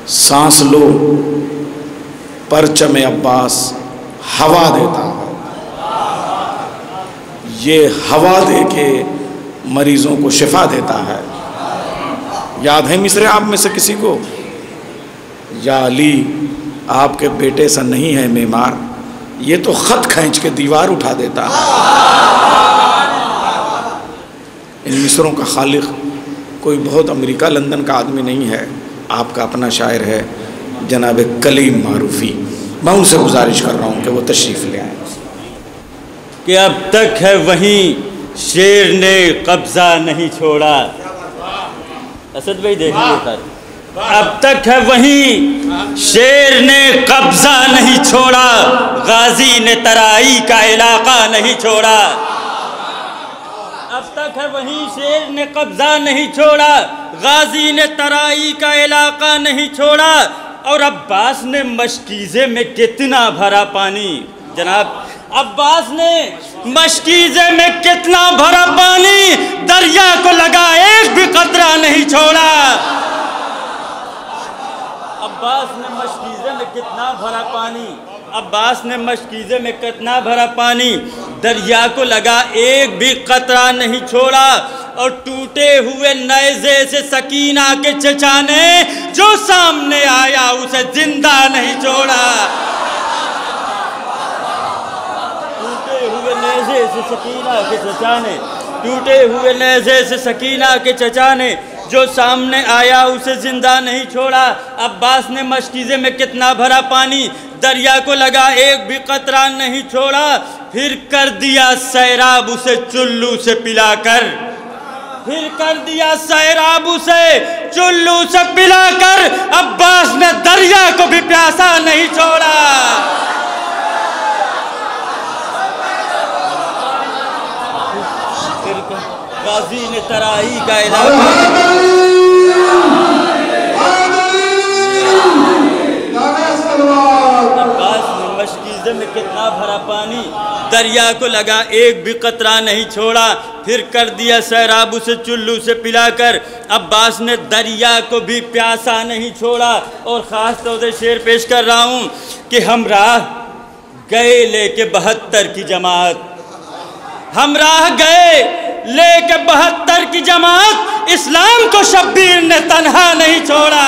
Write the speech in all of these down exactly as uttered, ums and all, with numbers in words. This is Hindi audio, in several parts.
सांस लो परचम अब्बास हवा देता है, ये हवा दे के मरीजों को शिफा देता है। याद है मिसरे आप में से किसी को? या अली आपके बेटे सा नहीं है मेमार, ये तो खत खींच के दीवार उठा देता है। इन मिसरों का खालिक कोई बहुत अमेरिका लंदन का आदमी नहीं है, आपका अपना शायर है जनाब कलीम मारूफी। मैं उनसे गुजारिश कर रहा हूँ कि वो तशरीफ़ ले आए। कि अब तक है वहीं शेर ने कब्जा नहीं छोड़ा। असद भाई देख लीजिए, अब तक है वहीं शेर ने कब्जा नहीं छोड़ा, गाजी ने तराई का इलाका नहीं छोड़ा। अब तक है वहीं शेर ने कब्जा नहीं छोड़ा, गाजी ने तराई का इलाका नहीं छोड़ा। और अब्बास ने मशकीज़े में कितना भरा पानी, जनाब अब्बास ने मशकीज़े में कितना भरा पानी, दरिया को लगा एक भी कतरा नहीं छोड़ा। अब्बास ने मशकीज़े में कितना भरा पानी, अब्बास ने मशकीज़े में कितना भरा पानी, दरिया को लगा एक भी कतरा नहीं छोड़ा। और टूटे हुए नेज़े से सकीना के चचा ने जो सामने आया उसे जिंदा नहीं छोड़ा। टूटे हुए नेज़े से सकीना के चचा ने टूटे हुए नेज़े से सकीना के चचा ने जो सामने आया उसे जिंदा नहीं छोड़ा। अब्बास ने मशकीज़े में कितना भरा पानी, दरिया को लगा एक भी कतरा नहीं छोड़ा। फिर कर दिया सैराब उसे चुल्लू से पिलाकर, फिर कर दिया सैराब उसे चुल्लू से पिलाकर। अब्बास ने दरिया को भी प्यासा नहीं छोड़ा। गाजी ने तराई का इलाका, अब्बास ने मशकीज़े में कितना भरा पानी, दरिया को लगा एक भी कतरा नहीं छोड़ा। फिर कर दिया सैराब उसे चुल्लू से पिलाकर। अब्बास ने दरिया को भी प्यासा नहीं छोड़ा। और ख़ास तौर से शेर पेश कर रहा हूँ कि हम राह गए लेके बहत्तर की जमात, हम राह गए लेके बहत्तर की जमात, इस्लाम को शब्बीर ने तन्हा नहीं छोड़ा।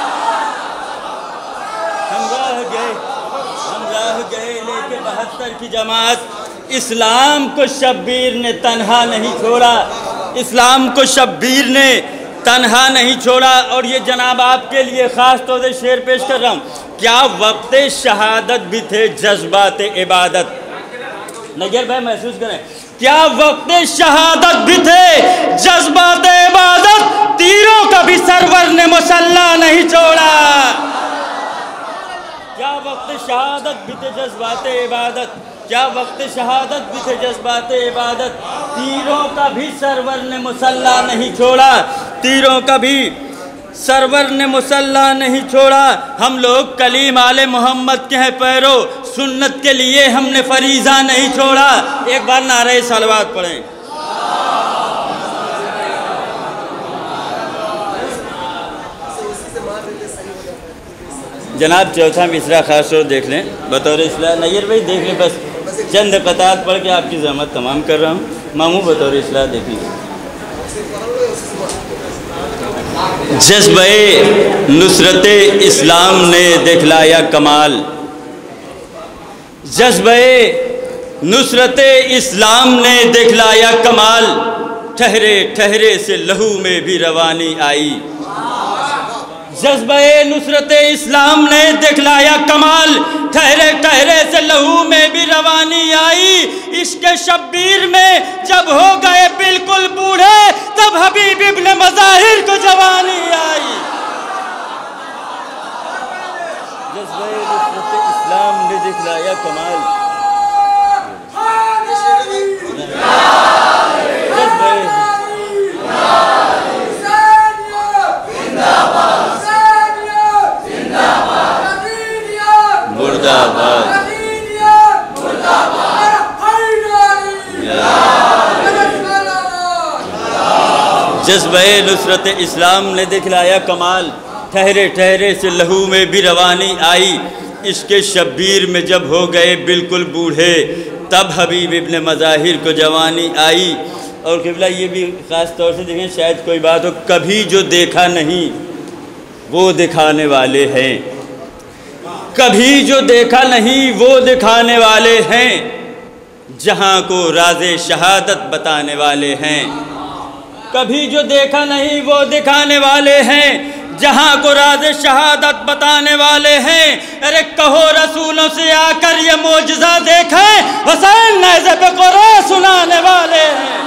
हम राह गए हम राह गए लेके बहत्तर की जमात, इस्लाम को शब्बीर ने तन्हा नहीं छोड़ा। इस्लाम को शब्बीर ने तन्हा नहीं छोड़ा। और ये जनाब आपके लिए ख़ास तौर से शेर पेश कर रहा हूँ। क्या वक्त शहादत भी थे जज्बात इबादत, नगर भाई महसूस करें, क्या वक्त शहादत भी थे जज्बात इबादत, तीरों का भी सरवर ने मुसल्ला नहीं छोड़ा। क्या वक्त शहादत भी थे जज्बात इबादत, क्या वक्त शहादत भी थे जज्बात इबादत, तीरों का भी सरवर ने मुसल्ला नहीं छोड़ा। तीरों का भी सरवर ने मुसल्ला नहीं छोड़ा। हम लोग कलीम आले मोहम्मद के हैं पैरो, सुन्नत के लिए हमने फरीज़ा नहीं छोड़ा। एक बार नारे सलवात पढ़ें। जनाब चौथा मिसरा खास तौर देख लें बतौर इस्लाह। नैयर भाई देख लें, बस चंद क़तात पढ़ के आपकी ज़हमत तमाम कर रहा हूँ। मामू बतौर इस्लाह देखेंगे। जज्बे नुसरत इस्लाम ने दिखलाया कमाल, जज्बे नुसरत इस्लाम ने दिखलाया कमाल, ठहरे ठहरे से लहू में भी रवानी आई। जज्बे नुसरत इस्लाम ने दिखलाया कमाल, ठहरे ठहरे से लहू में भी रवानी आई। इश्क शब्बीर में जब हो गए बिल्कुल बूढ़े, तब हबीब इब्ने मज़ाहिर को जवानी आई। जज्बे नुसरत इस्लाम ने दिखलाया कमाल, जज्बे नुसरत इस्लाम ने दिखलाया कमाल, ठहरे ठहरे से लहू में भी रवानी आई, इसके शब्बीर में जब हो गए बिल्कुल बूढ़े, तब हबीब इब्न मज़ाहिर को जवानी आई। और क़िबला ये भी ख़ास तौर से देखें, शायद कोई बात हो, कभी जो देखा नहीं वो दिखाने वाले हैं, कभी जो देखा नहीं वो दिखाने वाले हैं, जहाँ को राज़े शहादत बताने वाले हैं। कभी जो देखा नहीं वो दिखाने वाले हैं, जहाँ को राज़े शहादत बताने वाले हैं। अरे कहो रसूलों से आकर ये मोजज़ा देखें, हुसैन नेज़े पे कुरान सुनाने वाले हैं।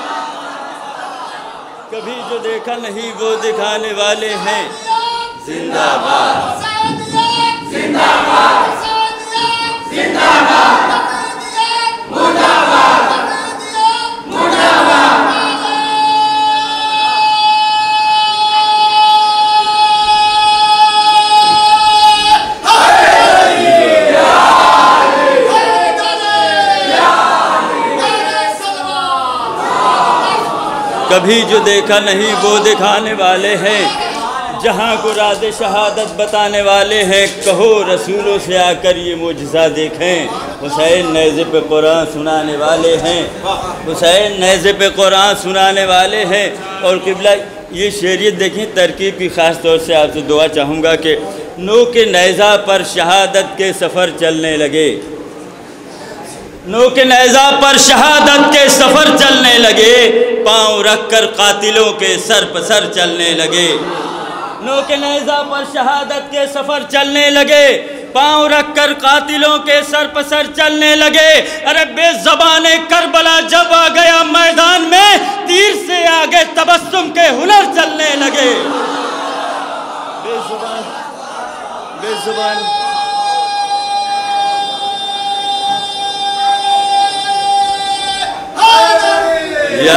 कभी जो देखा नहीं वो दिखाने वाले हैं। जिंदाबाद जिंदाबाद जिंदाबाद मुर्दाबाद मुर्दाबाद। कभी जो देखा नहीं वो दिखाने वाले हैं, जहाँ को राज़े शहादत बताने वाले हैं। कहो रसूलों से आकर ये मुजज़ा देखें, हुसैन नेज़े पे कुरान सुनाने वाले हैं, हुसैन नेज़े पे कुरान सुनाने वाले हैं। और क़िबला ये शेरियत देखें, तरकीब की ख़ास तौर से आपसे दुआ चाहूँगा कि नो के नेज़ा पर शहादत के सफ़र चलने लगे, नो के नेज़ा पर शहादत के सफ़र चलने लगे, पाँव रखकर कातिलों के सर पर सर चलने लगे। नो के नेज़ा पर शहादत के सफ़र चलने लगे, पाँव रखकर कातिलों के सर पर सर चलने लगे। अरे बेज़बाने करबला जब आ गया मैदान में, तीर से आगे तबस्सुम के हुनर चलने लगे। बेज़ुबान बेज़ुबान या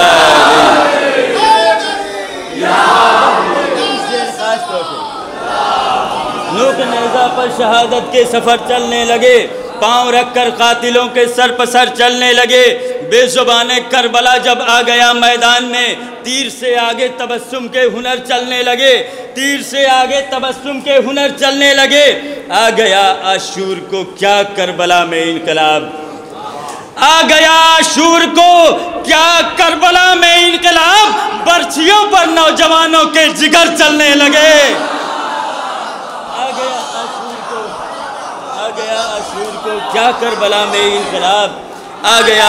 नो के नेज़ा पर शहादत के सफ़र चलने लगे, पाँव रखकर कातिलों के सर पर सर चलने लगे। बेज़ुबाने करबला जब आ गया मैदान में, तीर से आगे तबस्सुम के हुनर चलने लगे, तीर से आगे तबस्सुम के हुनर चलने लगे। आ गया आशूर को क्या करबला में इनकलाब, आ गया आशूर को क्या करबला में इनकलाब, बर्छियों पर नौजवानों के जिगर चलने लगे। आ गया आशूर को आ गया आशूर को क्या करबला में इनकलाब, आ गया।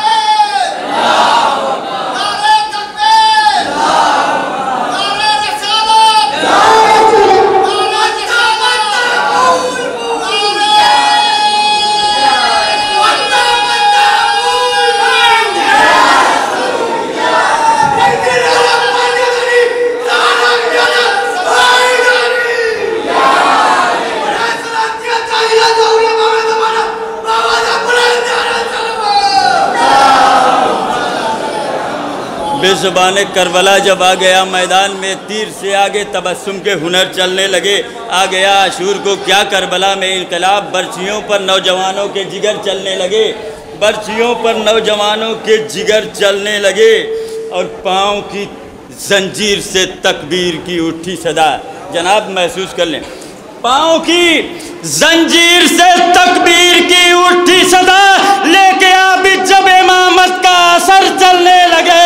बेज़ुबाने करबला जब आ गया मैदान में, तीर से आगे तबस्सुम के हुनर चलने लगे। आ गया आशूर को क्या करबला में इनकलाब, बर्छियों पर नौजवानों के जिगर चलने लगे, बर्छियों पर नौजवानों के जिगर चलने लगे। और पाँव की जंजीर से तकबीर की उठी सदा। जनाब महसूस कर लें, पाँव की जंजीर से तकबीर की उठी सदा, लेके अभी जब इमामत का असर चलने लगे।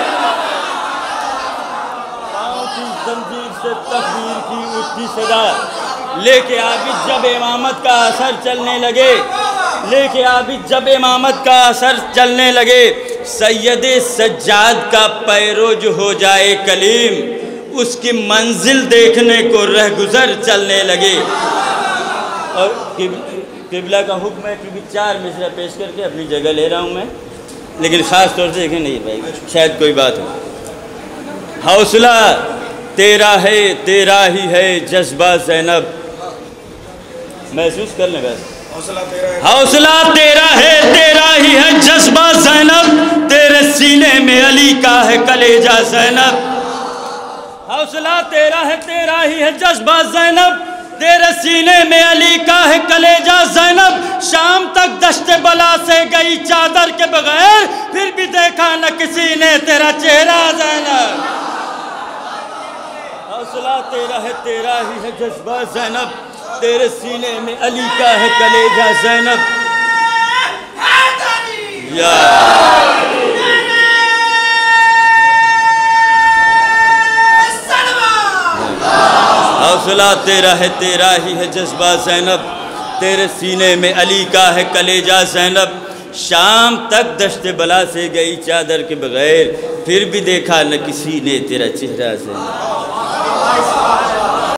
पाँव की जंजीर से तकबीर की उठी सदा, लेके अभी जब इमामत का असर चलने लगे, लेके अभी जब इमामत का असर चलने लगे। सैयदे सज्जाद का पैरो जो हो जाए कलीम, उसकी मंजिल देखने को रहगुजर चलने लगे। और क़िबला का हुक्म है कि चार मिसरा पेश करके अपनी जगह ले रहा हूँ मैं, लेकिन ख़ास तौर से देखें नहीं भाई, शायद कोई बात हो। हौसला तेरा है तेरा ही है जज्बा ज़ैनब, महसूस कर लें बस। हौसला तेरा है तेरा ही है जज्बा ज़ैनब, तेरे सीने में अली का है कलेजा ज़ैनब। हौसला तेरा है तेरा ही है जज्बा ज़ैनब, तेरे सीने में अली का है कलेजा ज़ैनब। शाम तक दश्त बला से गई चादर के बगैर, फिर भी देखा न किसी ने तेरा चेहरा ज़ैनब। हौसला तेरा है, तेरा ही है जज्बा ज़ैनब, तेरे सीने में अली का है कलेजा ज़ैनब। या हौसला तेरा है, तेरा ही है जज्बा ज़ैनब, तेरे सीने में अली का है कलेजा ज़ैनब। शाम तक दश्त बला से गई चादर के बगैर, फिर भी देखा न किसी ने तेरा चेहरा ज़ैनब।